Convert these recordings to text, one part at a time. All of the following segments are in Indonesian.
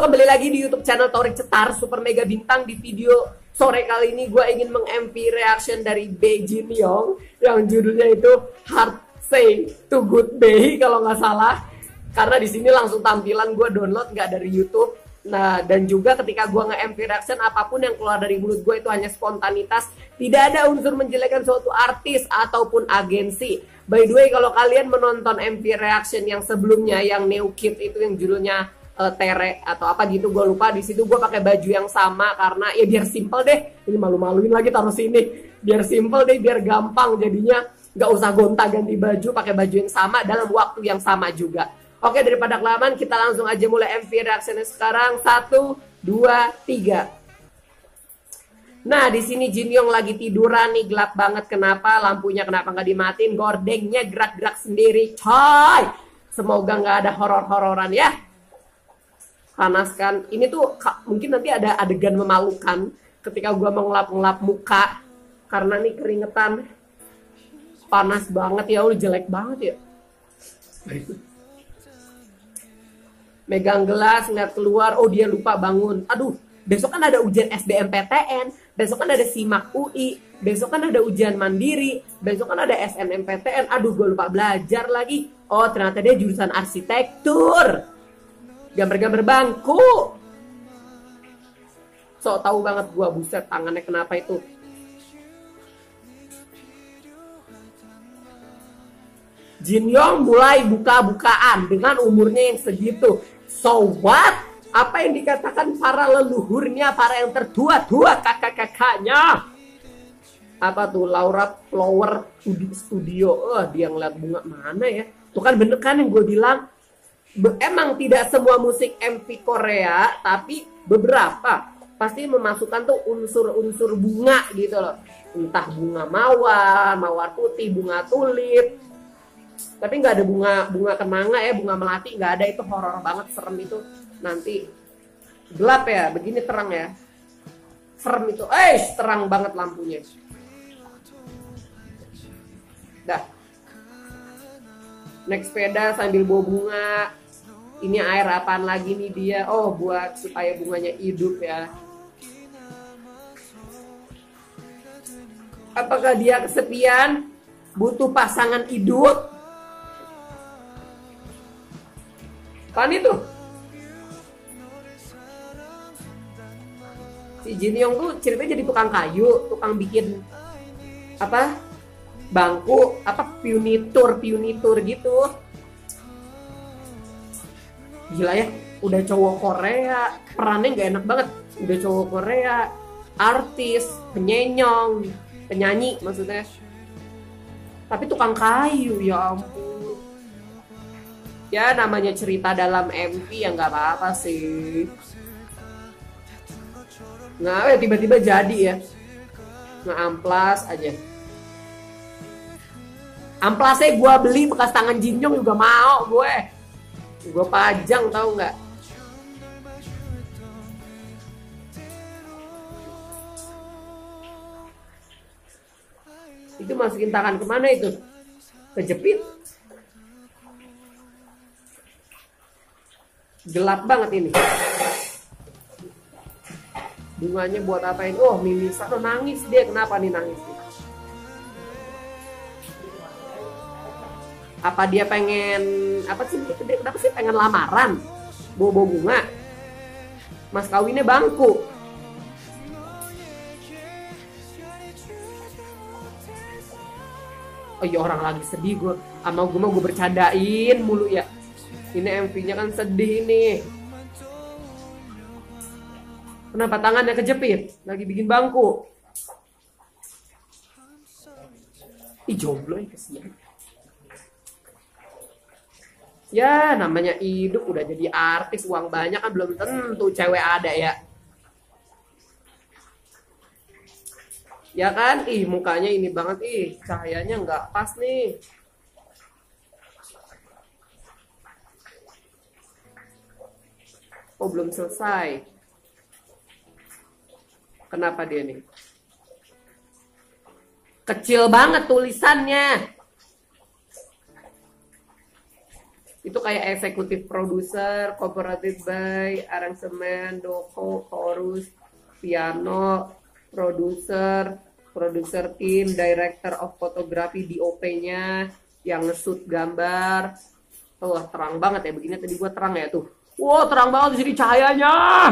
Halo, kembali lagi di YouTube channel Torik Cetar Super Mega Bintang. Di video sore kali ini gue ingin meng-MP reaction dari Bae Jin Young yang judulnya itu Hard Say to Good Bae kalau nggak salah. Karena di sini langsung tampilan gue download nggak dari YouTube. Nah, dan juga ketika gue nge-MP reaction, apapun yang keluar dari mulut gue itu hanya spontanitas, tidak ada unsur menjelekkan suatu artis ataupun agensi. By the way, kalau kalian menonton MP reaction yang sebelumnya, yang New Kid itu yang judulnya Tere atau apa gitu, gue lupa. Di situ gue pakai baju yang sama karena ya biar simple deh. Ini malu-maluin lagi taruh sini. Biar simple deh, biar gampang jadinya, nggak usah gonta-ganti baju, pakai baju yang sama dalam waktu yang sama juga. Oke, daripada kelamaan, kita langsung aja mulai MV reactionnya sekarang. 1, 2, 3. Nah, di sini Jin Young lagi tiduran nih, gelap banget. Kenapa? Lampunya kenapa nggak dimatiin? Gordengnya gerak-gerak sendiri, coy. Semoga nggak ada horor-hororan ya. Panas kan? Ini tuh mungkin nanti ada adegan memalukan ketika gua mengelap-ngelap muka karena nih keringetan. Panas banget ya, udah jelek banget ya. Megang gelas, ngeliat keluar, oh dia lupa bangun. Aduh, besok kan ada ujian SBMPTN, besok kan ada SIMAK UI, besok kan ada ujian mandiri, besok kan ada SNMPTN. Aduh, gue lupa belajar lagi. Oh, ternyata dia jurusan arsitektur. Gambar-gambar bangku. So, tahu banget gue, buset, tangannya kenapa itu. Jin Young mulai buka-bukaan dengan umurnya yang segitu. So what? Apa yang dikatakan para leluhurnya, para yang tertua-tua, kakak-kakaknya? Apa tuh, Laura Flower Studio? Dia ngeliat bunga mana ya? Tuh kan bener kan yang gue bilang. Emang tidak semua musik MV Korea, tapi beberapa pasti memasukkan tuh unsur-unsur bunga gitu loh. Entah bunga mawar, mawar putih, bunga tulip. Tapi nggak ada bunga kenanga ya, bunga melati nggak ada. Itu horor banget, serem itu. Nanti gelap ya, begini terang ya. Serem itu, terang banget lampunya. Dah. Naik sepeda sambil bawa bunga. Ini air apaan lagi nih dia? Oh, buat supaya bunganya hidup ya. Apakah dia kesepian? Butuh pasangan hidup? Apaan itu? Si Jin Young tuh ceritanya jadi tukang kayu, tukang bikin apa? Bangku, apa piunitur gitu. Gila ya, udah cowok Korea, perannya nggak enak banget. Udah cowok Korea, artis, penyanyi maksudnya. Tapi tukang kayu, ya ampun. Ya namanya cerita dalam MV ya nggak apa-apa sih. Nah, tiba-tiba jadi ya. Nge-amplas aja. Amplasnya gue beli bekas tangan Jin Young juga mau gue. Gue pajang, tahu nggak? Itu masukin tangan kemana itu? Kejepit. Gelap banget ini. Bunganya buat apain? Oh, mimisan. Oh, nangis dia. Kenapa nih nangis? Apa dia pengen, apa sih, kenapa sih pengen lamaran? Bawa bunga. Mas kawinnya bangku. Oh iya, orang lagi sedih gue. Sama gue mau gue bercandain mulu ya. Ini MV-nya kan sedih nih. Kenapa tangannya kejepit? Lagi bikin bangku. Ih, jomblo ya, kesian. Ya namanya hidup, udah jadi artis, uang banyak kan belum tentu cewek ada ya. Ya kan, mukanya ini banget, cahayanya nggak pas nih. Oh, belum selesai. Kenapa dia nih? Kecil banget tulisannya. Itu kayak eksekutif produser, cooperative by, aransemen, doko, chorus, piano, produser, produser tim, director of photography, DOP-nya, yang nge-shoot gambar. Wah, terang banget ya, begini tadi gua terang ya tuh. Wow, terang banget di sini cahayanya.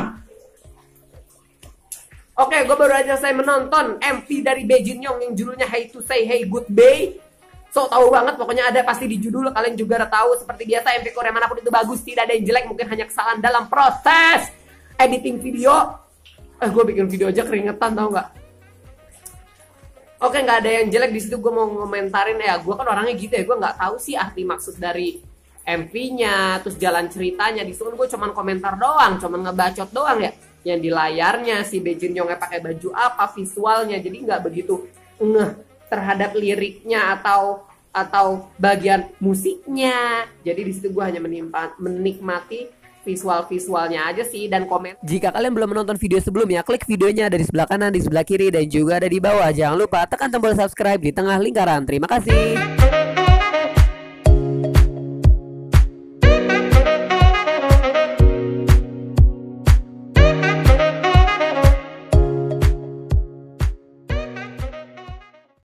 Oke, gue baru aja saya menonton MV dari Bae Jin Young yang judulnya Hey to Say Hey Goodbye. So tahu banget, pokoknya ada pasti di judul, kalian juga udah tahu. Seperti biasa MV Korea manapun itu bagus, tidak ada yang jelek, mungkin hanya kesalahan dalam proses editing video. Gue bikin video aja keringetan, tau nggak? Oke, nggak ada yang jelek di situ. Gue mau ngomentarin ya, gue kan orangnya gitu ya, gue nggak tahu sih arti maksud dari MV-nya, terus jalan ceritanya. Di situ gue cuman komentar doang, cuman ngebacot doang ya. Yang di layarnya si Bae Jin Youngnya pakai baju apa, visualnya, jadi nggak begitu ngeh terhadap liriknya atau bagian musiknya. Jadi di situ gue hanya menikmati visualnya aja sih dan komen. Jika kalian belum menonton video sebelumnya, klik videonya dari sebelah kanan, di sebelah kiri, dan juga ada di bawah. Jangan lupa tekan tombol subscribe di tengah lingkaran. Terima kasih.